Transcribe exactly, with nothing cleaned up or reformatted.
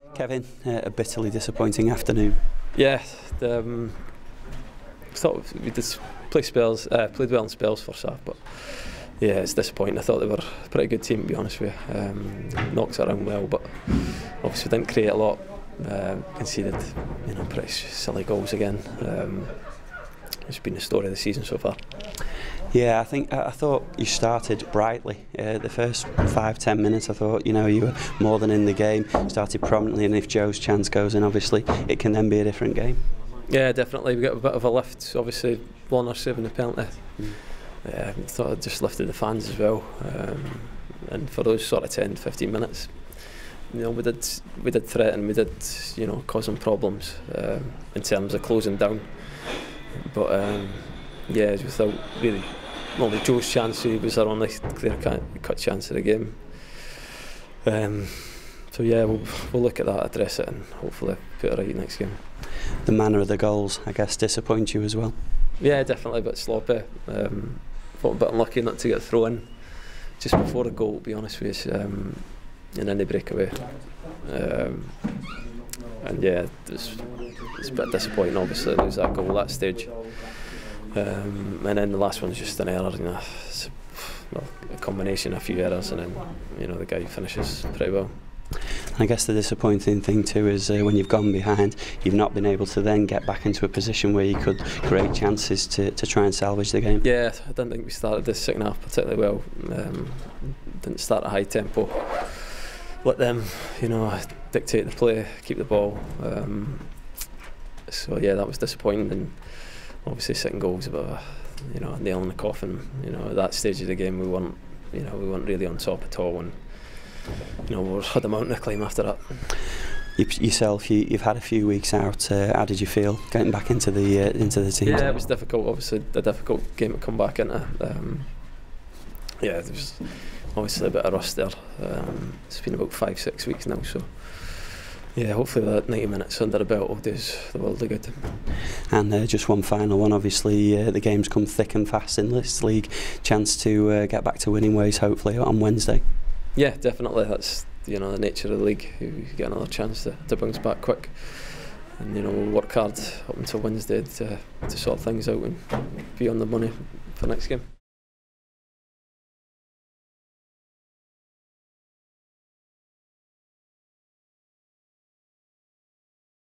Kevin, uh, a bitterly disappointing afternoon. Yeah, the, um, thought we did play spells, uh, played well in spells first half, but yeah, it's disappointing. I thought they were a pretty good team, to be honest with you. Um, knocked it around well, but obviously didn't create a lot. Uh, conceded, you know, pretty silly goals again. Um, it's been the story of the season so far. Yeah, I think I thought you started brightly. Uh, the first five, ten minutes, I thought, you know, you were more than in the game. Started prominently, and if Joe's chance goes in, obviously, it can then be a different game. Yeah, definitely. We got a bit of a lift. Obviously, Warner saving the penalty. Mm. Yeah, I thought it just lifted the fans as well. Um, and for those sort of ten, fifteen minutes, you know, we did we did threaten, we did, you know, cause them problems um, in terms of closing down. But um, yeah, without really. Well, the Joe's chance, he was our only clear cut chance of the game. Um, so yeah, we'll, we'll look at that, address it, and hopefully put it right next game. The manner of the goals, I guess, disappoint you as well? Yeah, definitely a bit sloppy. Um, thought a bit unlucky not to get thrown just before the goal, to be honest with you, um, and then they break away. Um, and yeah, it's, it's a bit disappointing, obviously, to lose that goal at that stage. Um, and then the last one's just an error, you know, it's a, well, a combination of a few errors, and then, you know, the guy finishes pretty well. I guess the disappointing thing too is uh, when you've gone behind, you've not been able to then get back into a position where you could create chances to, to try and salvage the game. Yeah, I didn't think we started the second half particularly well. Um, didn't start at high tempo. Let them, you know, dictate the play, keep the ball. Um, so yeah, that was disappointing. And obviously, second goal was a bit of a, you know, a nail in the coffin. You know, at that stage of the game, we weren't, you know, we weren't really on top at all, and you know, we had a mountain to climb after that. You, yourself, you, you've had a few weeks out. Uh, how did you feel getting back into the uh, into the team? Yeah, it was difficult. Obviously, a difficult game to come back into. Um, yeah, there was obviously a bit of rust there. Um, it's been about five, six weeks now, so. Yeah, hopefully that ninety minutes under the belt will do the world of good. And uh, just one final one, obviously uh, the games come thick and fast in this league. Chance to uh, get back to winning ways hopefully on Wednesday. Yeah, definitely. That's, you know, the nature of the league. You get another chance to, to bounce back quick. And, you know, we'll work hard up until Wednesday to, to sort things out and be on the money for next game.